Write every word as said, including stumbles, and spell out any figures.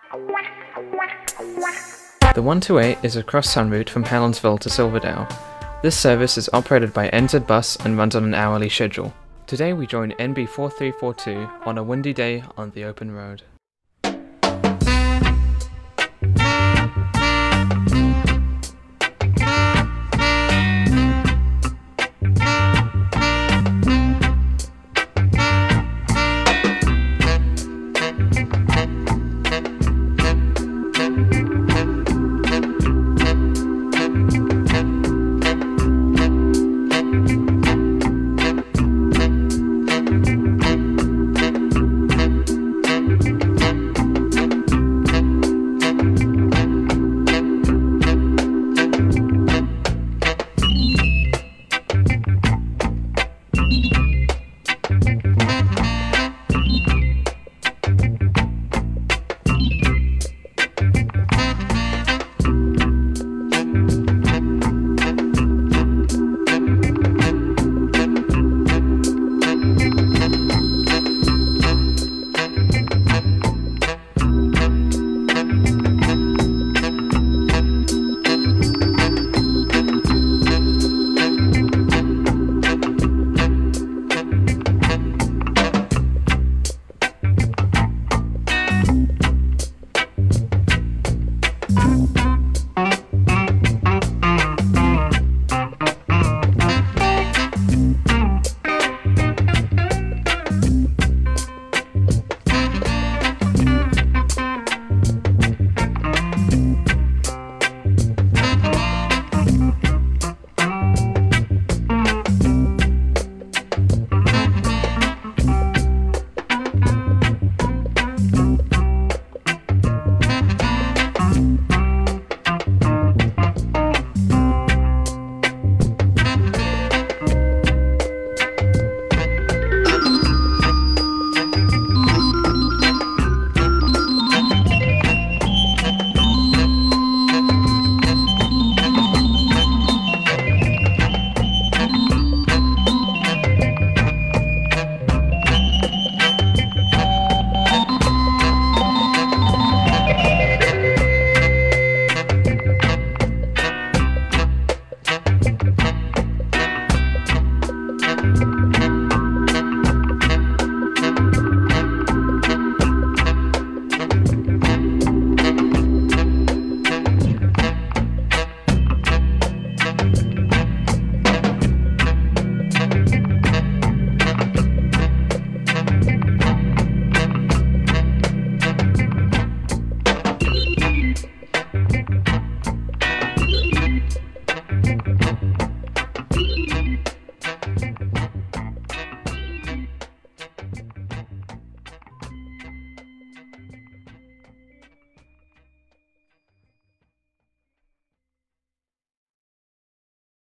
The one two eight is a crosstown route from Helensville to Silverdale. This service is operated by N Z Bus and runs on an hourly schedule. Today we join N B four three four two on a windy day on the open road.